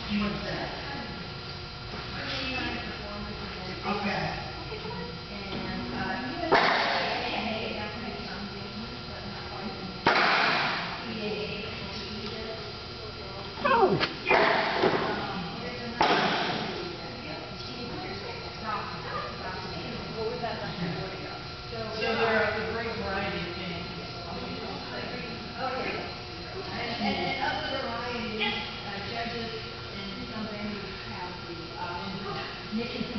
What's that? Okay. So there are a great variety of things. And of the variety, judges in some venues have the Nick and